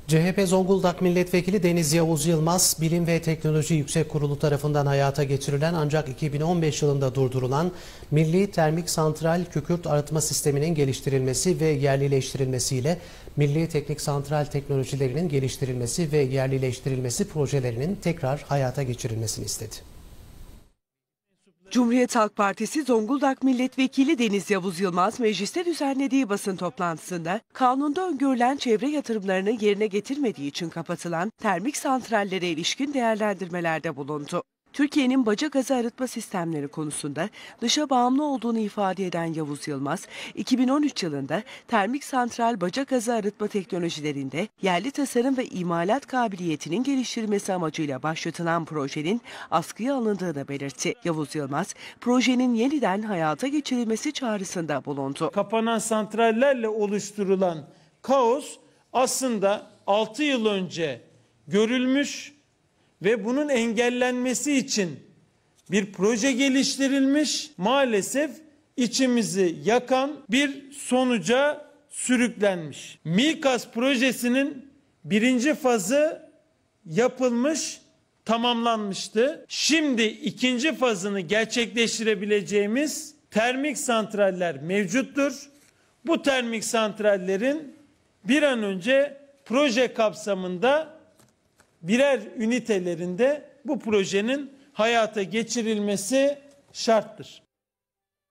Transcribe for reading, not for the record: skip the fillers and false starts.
CHP Zonguldak Milletvekili Deniz Yavuz Yılmaz, Bilim ve Teknoloji Yüksek Kurulu tarafından hayata geçirilen ancak 2015 yılında durdurulan Milli Termik Santral Kükürt Arıtma Sistemi'nin geliştirilmesi ve yerlileştirilmesiyle Milli Teknik Santral teknolojilerinin geliştirilmesi ve yerlileştirilmesi projelerinin tekrar hayata geçirilmesini istedi. Cumhuriyet Halk Partisi Zonguldak Milletvekili Deniz Yavuz Yılmaz mecliste düzenlediği basın toplantısında kanunda öngörülen çevre yatırımlarını yerine getirmediği için kapatılan termik santrallere ilişkin değerlendirmelerde bulundu. Türkiye'nin baca gazı arıtma sistemleri konusunda dışa bağımlı olduğunu ifade eden Yavuz Yılmaz, 2013 yılında termik santral baca gazı arıtma teknolojilerinde yerli tasarım ve imalat kabiliyetinin geliştirilmesi amacıyla başlatılan projenin askıya alındığını belirtti. Yavuz Yılmaz, projenin yeniden hayata geçirilmesi çağrısında bulundu. Kapanan santrallerle oluşturulan kaos aslında 6 yıl önce görülmüş ve bunun engellenmesi için bir proje geliştirilmiş, maalesef içimizi yakan bir sonuca sürüklenmiş. MİKAS projesinin birinci fazı yapılmış, tamamlanmıştı. Şimdi ikinci fazını gerçekleştirebileceğimiz termik santraller mevcuttur. Bu termik santrallerin bir an önce proje kapsamında birer ünitelerinde bu projenin hayata geçirilmesi şarttır.